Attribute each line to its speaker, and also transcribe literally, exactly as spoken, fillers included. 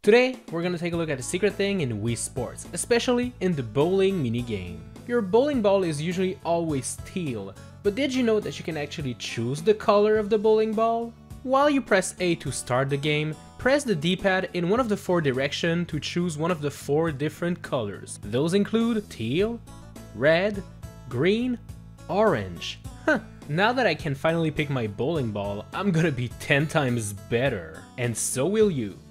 Speaker 1: Today, we're gonna take a look at a secret thing in Wii Sports, especially in the bowling minigame. Your bowling ball is usually always teal, but did you know that you can actually choose the color of the bowling ball? While you press A to start the game, press the D-pad in one of the four directions to choose one of the four different colors. Those include teal, red, green, orange. Huh. Now that I can finally pick my bowling ball, I'm gonna be ten times better. And so will you.